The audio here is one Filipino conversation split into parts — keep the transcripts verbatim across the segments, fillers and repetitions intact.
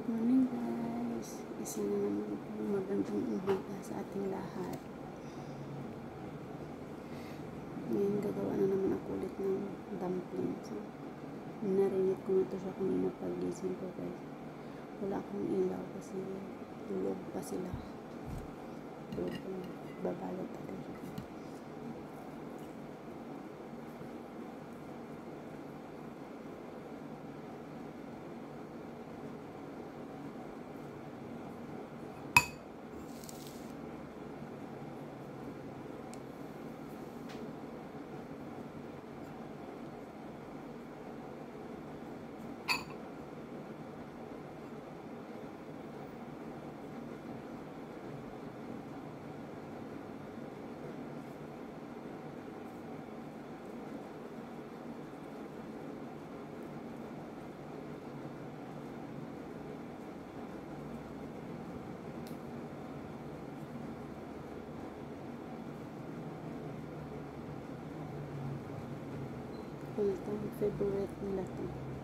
Good morning guys. Isa na naman po magandang umaga sa ating lahat. Ngayon gagawa na naman ako ulit ng dumplings. Narinig ko na to siya kanina pagising ko guys. Wala akong ilaw kasi tulog pa sila. Tulog pa. Babalot ako siya. Full time favorite nila to.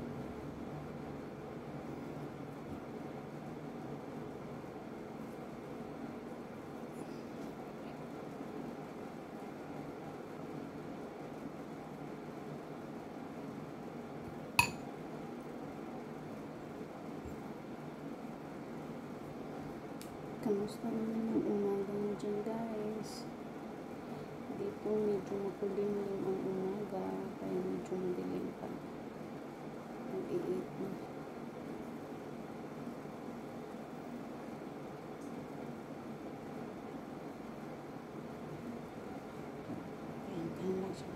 Kamusta naman yung umaga nyo dyan guys? Hindi po medyo makulimlim ang umaga, kaya medyo madilim pa. Mag-i-eight na. Ayan, ayan lang siya.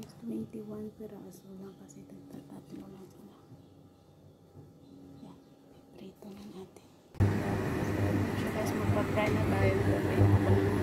twenty-one piraso lang kasi tatlo lang sila. Yan, prito na natin. So guys, magpa-fry na tayo. Lagay ko pa naman.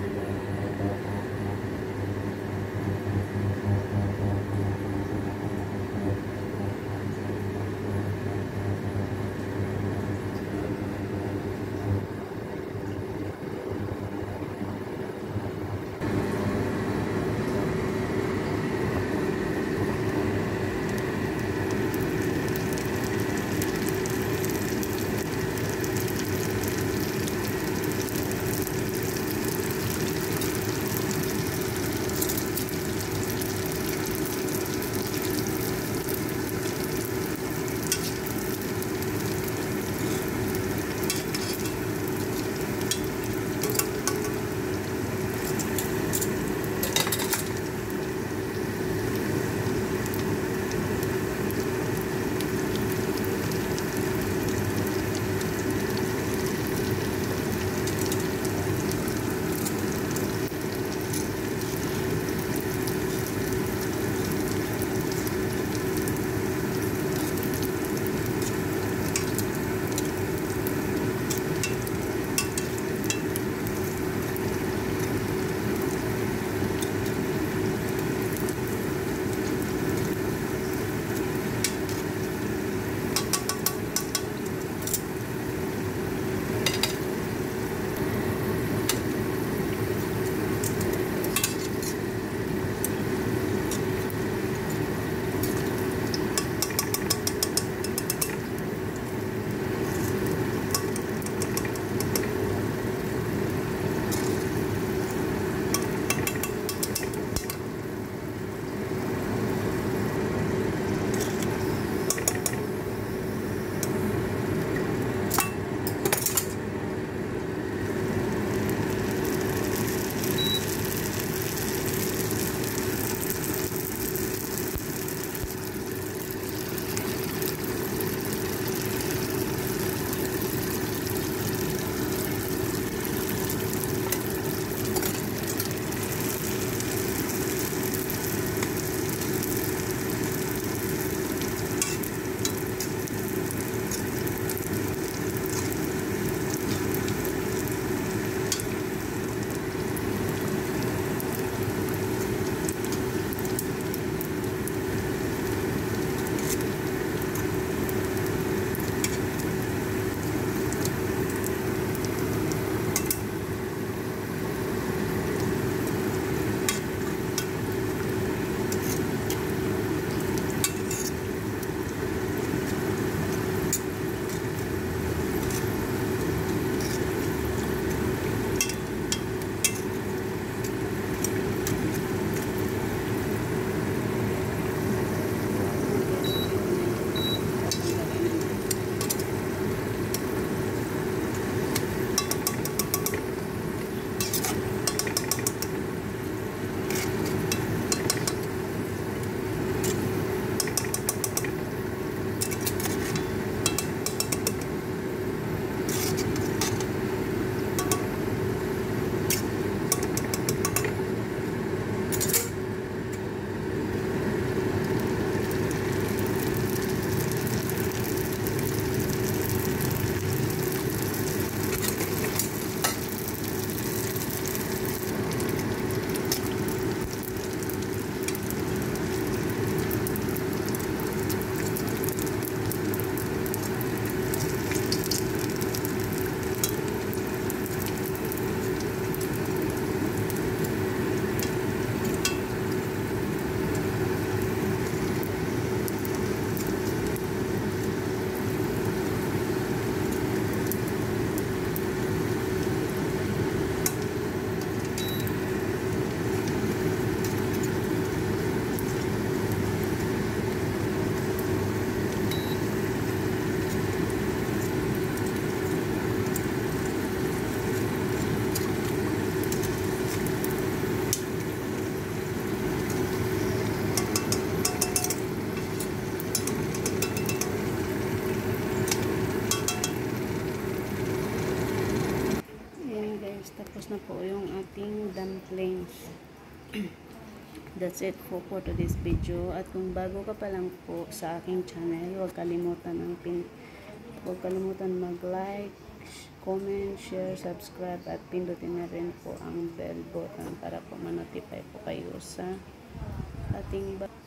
Tapos na po yung ating dumplings. That's it po for today's video. At kung bago ka pa lang po sa aking channel, huwag kalimutan ang pin huwag kalimutan mag-like, comment, share, subscribe, at pindutin na rin po ang bell button para po ma-notify po kayo sa ating ba.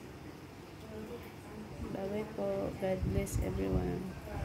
Bye-bye po. God bless everyone.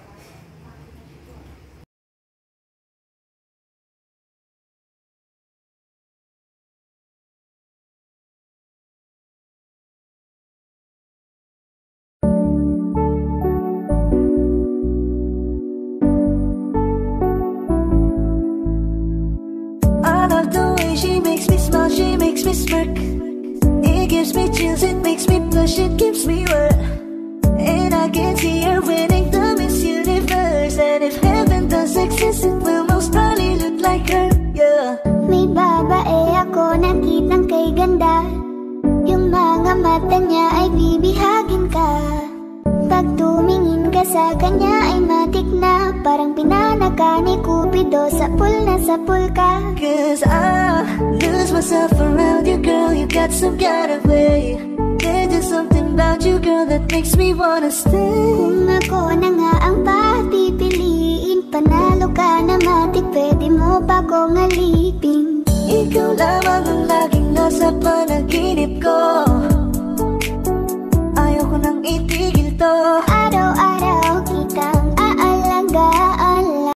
She makes me smile, she makes me smirk. It gives me chills, it makes me blush, it gives me wet. And I can see her winning the Miss Universe. And if heaven does exist, it will most probably look like her, yeah. May babae ako nakitang kay ganda. Yung mga mata niya ay bibihagin ka. Pag tumingin ka sa kanya ay matik na. Parang pinanaka ni Cupido, sa pool na sa pool ka. Cause I lose myself around you, girl. You got some kind of way. There's just something about you, girl, that makes me wanna stay. Kung ako na nga ang papipiliin, panalo ka na matik, pwede mo pa kong alipin. Ikaw lamang ang laging nasa panaginip ko.